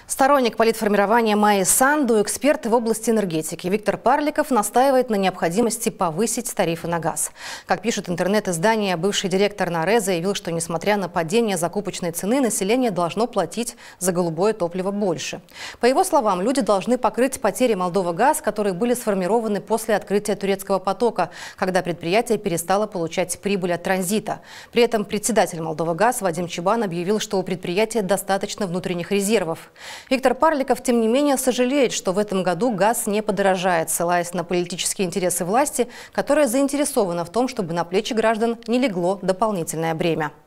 Сторонник политформирования Майи Санду, эксперт в области энергетики Виктор Парликов настаивает на необходимости повысить тарифы на газ. Как пишет интернет-издание, бывший директор НАРЭ заявил, что несмотря на падение закупочной цены, население должно платить за голубое топливо больше. По его словам, люди должны покрыть потери Молдова-Газ, которые были сформированы после открытия турецкого потока, когда предприятие перестало получать прибыль от транзита. При этом председатель Молдова-Газ Вадим Чебан объявил, что у предприятия достаточно внутренних резервов. Виктор Парликов, тем не менее, сожалеет, что в этом году газ не подорожает, ссылаясь на политические интересы власти, которая заинтересована в том, чтобы на плечи граждан не легло дополнительное бремя.